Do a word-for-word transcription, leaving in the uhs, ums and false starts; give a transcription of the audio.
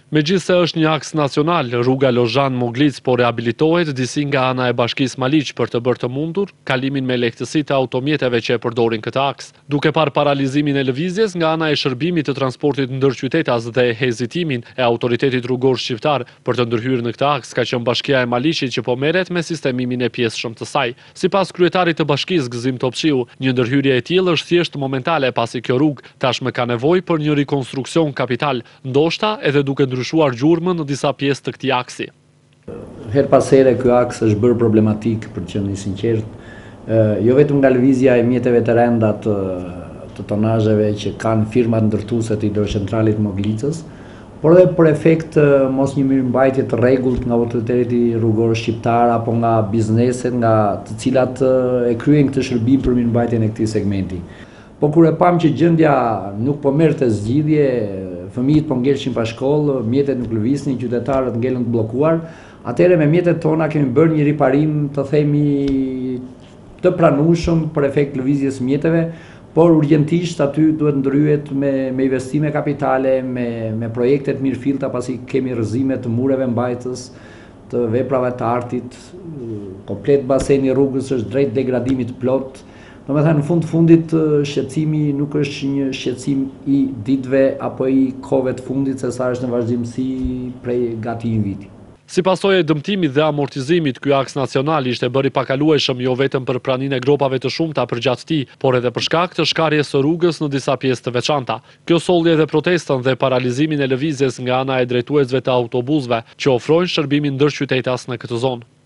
Megjithse është një aks nacional, rruga Lozhan Moglic po rehabilitohet disi nga ana e Bashkisë Maliq për të bërë të mundur kalimin me lehtësi të automjeteve që e përdorin këtë aks. Duke parë paralizimin e lëvizjes nga ana e shërbimit të transportit ndërqytetas dhe hezitimin e autoritetit rrugor shqiptar për të ndërhyrë në këtë aks, ka qenë Bashkia e Maliqit që po merret me sistemimin e pjesëshëm të saj. Sipas kryetarit të bashkisë Gëzim Topçiu, një ndërhyrje e tillë është thjesht momentale pasi kjo rrugë tashmë ka nevojë për një rikonstruksion kapital, ndoshta edhe duke ndryshuar gjurmën në disa pjesë të këtij aksi. Her pas here ky aks është bërë problematik, për të qenë sinqert, jo vetëm nga lëvizja e mjeteve të renda të, të tonazheve që kanë firmat ndërtuese të hidrocentralit Moglicës, por edhe për efekt mos një mirëmbajtje të rregullt nga autoriteti rrugor shqiptar apo nga bizneset, nga të cilat e kryen këtë shërbim për mirëmbajtjen e këtij segmenti. Po kur e pam që gjendja nuk po merrte zgjidhje, fëmijët po ngelshin pa shkollë, mjetet nuk lëviznin, qytetarët ngelën të bllokuar, atëherë me mjetet tona kemi bërë një riparim, të themi, të pranueshëm për efekt lëvizjes mjeteve, por urgjentisht aty duhet ndryhet me, me investime kapitale, me, me projekte të mirëfillta, pasi kemi rrëzime të mureve mbajtës, të veprave të artit, komplet baseni rrugës është drejt degradimit plot. Do me thënë, në fund fundit, shqetësimi nuk është një shqetësim i ditëve apo i kohëve të fundit, se sa është në vazhdimsi prej gati një viti. Si pasojë e dëmtimit dhe amortizimit, ky aks nacional ishte bërë i pakalueshëm jo vetëm për praninë e gropave të shumta përgjatë tij, por edhe për shkak të shkarjes së rrugës në disa pjesë të veçanta. Kjo solli edhe protestën dhe paralizimin e lëvizjes nga ana e drejtuesve të autobusëve që ofrojnë shërbimin ndërqytetas në këtë zonë.